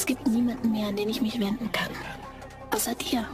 Es gibt niemanden mehr, an den ich mich wenden kann. Außer dir.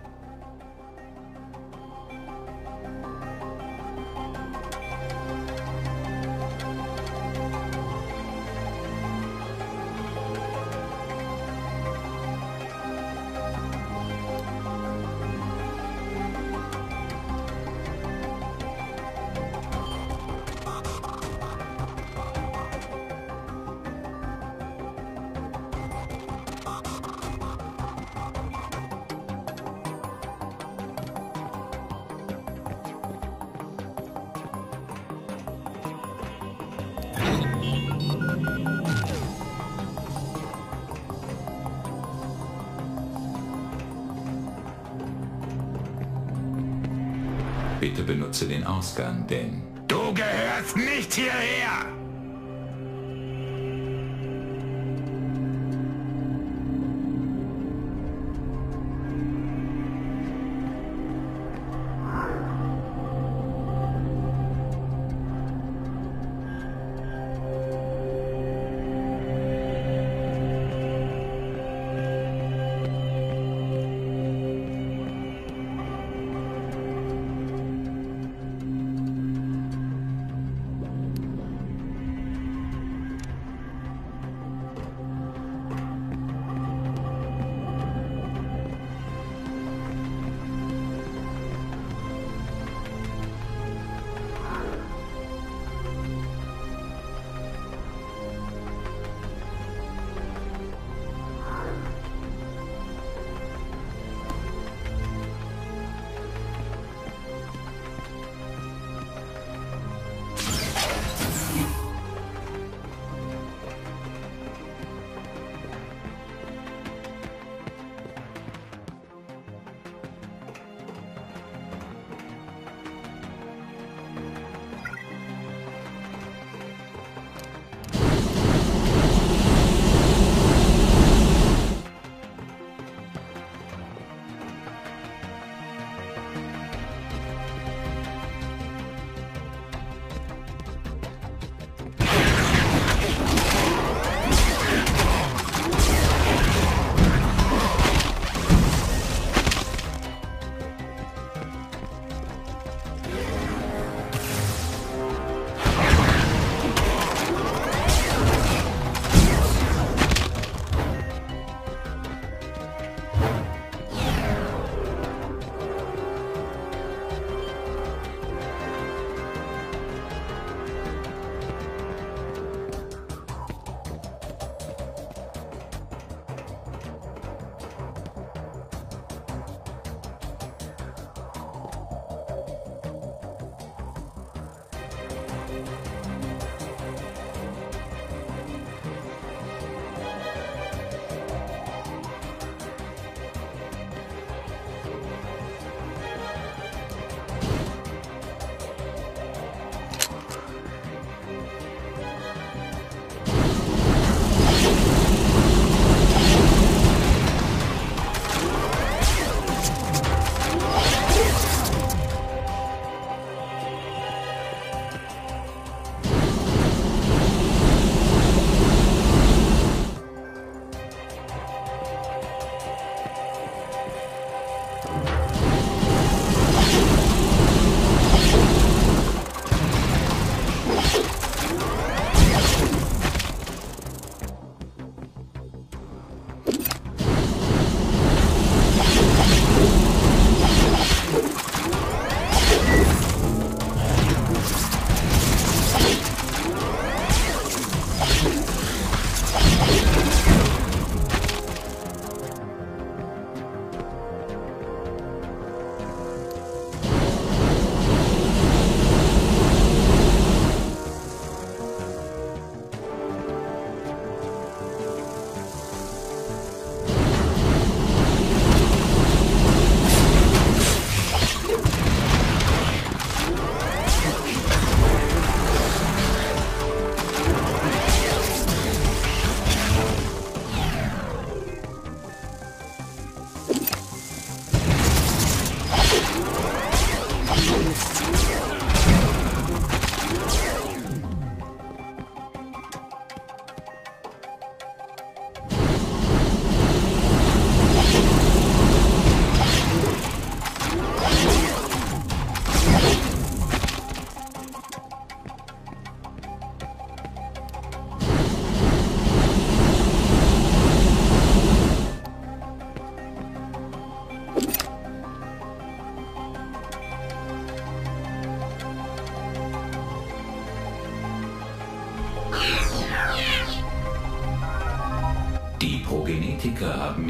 Bitte benutze den Ausgang, denn... Du gehörst nicht hierher!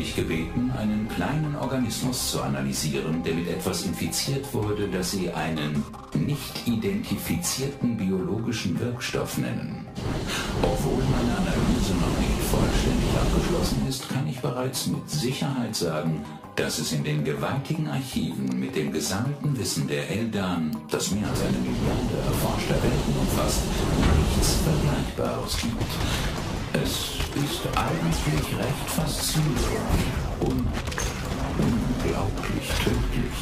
mich gebeten, einen kleinen Organismus zu analysieren, der mit etwas infiziert wurde, das Sie einen nicht identifizierten biologischen Wirkstoff nennen. Obwohl meine Analyse noch nicht vollständig abgeschlossen ist, kann ich bereits mit Sicherheit sagen, dass es in den gewaltigen Archiven mit dem gesammelten Wissen der Eldan, das mehr als 1 Milliarde erforschter Welten umfasst, nichts Vergleichbares gibt. Es ist eigentlich recht faszinierend und unglaublich tödlich.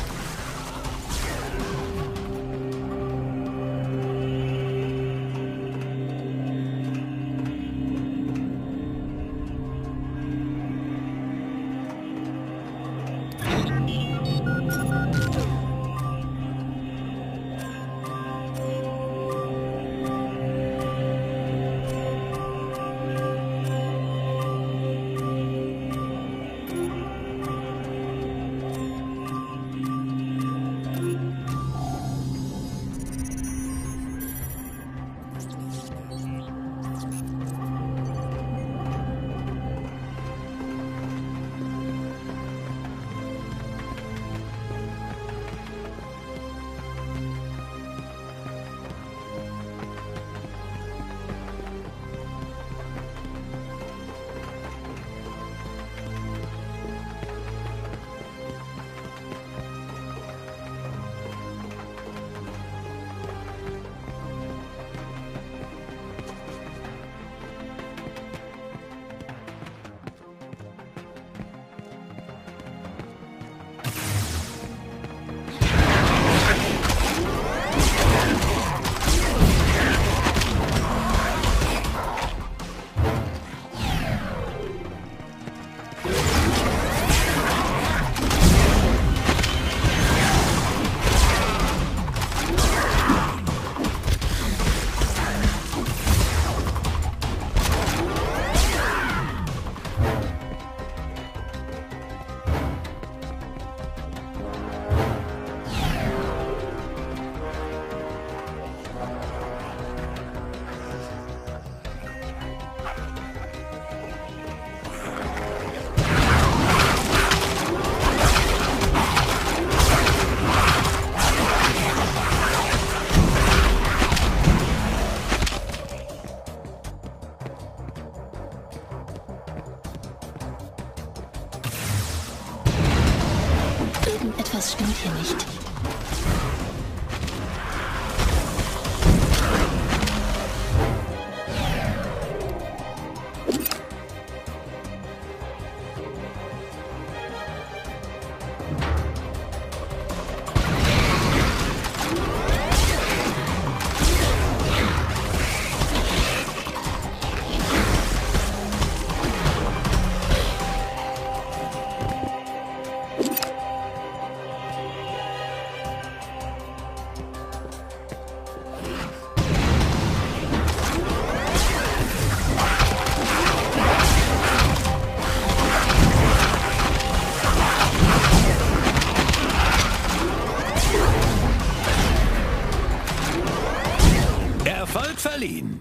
Irgendetwas stimmt hier nicht. Erfolg verliehen.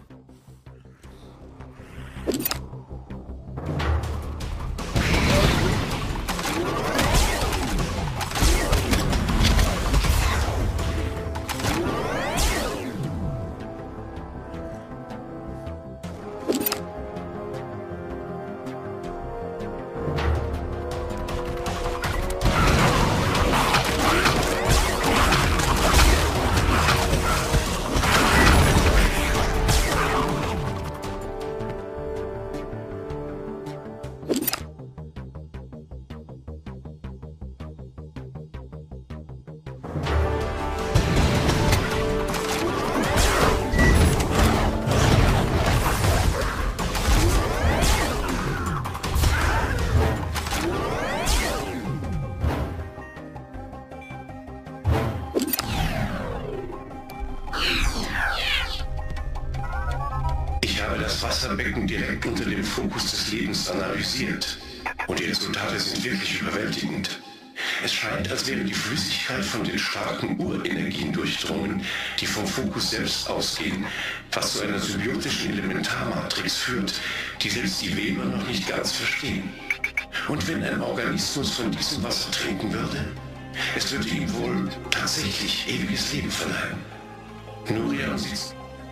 Ich habe das Wasserbecken direkt unter dem Fokus des Lebens analysiert. Und die Resultate sind wirklich überwältigend. Es scheint, als wäre die Flüssigkeit von den starken Urenergien durchdrungen, die vom Fokus selbst ausgehen, was zu einer symbiotischen Elementarmatrix führt, die selbst die Weber noch nicht ganz verstehen. Und wenn ein Organismus von diesem Wasser trinken würde, es würde ihm wohl tatsächlich ewiges Leben verleihen. Nuria und sie...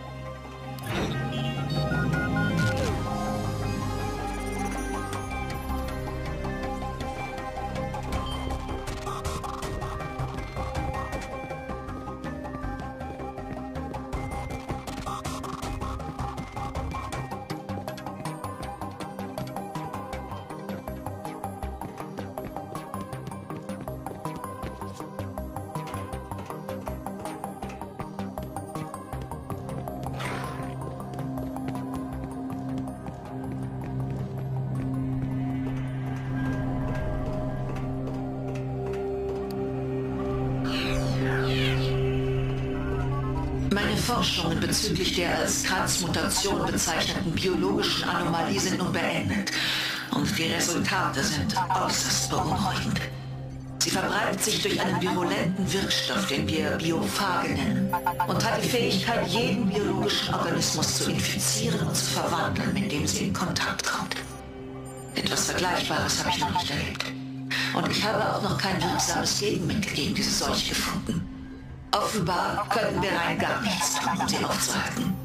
Meine Forschungen bezüglich der als Transmutation bezeichneten biologischen Anomalie sind nun beendet und die Resultate sind äußerst beunruhigend. Sie verbreitet sich durch einen virulenten Wirkstoff, den wir Biophage nennen, und hat die Fähigkeit, jeden biologischen Organismus zu infizieren und zu verwandeln, mit dem sie in Kontakt kommt. Etwas Vergleichbares habe ich noch nicht erlebt. Und ich habe auch noch kein wirksames Gegenmittel gegen diese Seuche gefunden. Offenbar können wir rein gar nichts tun, um sie aufzuhalten.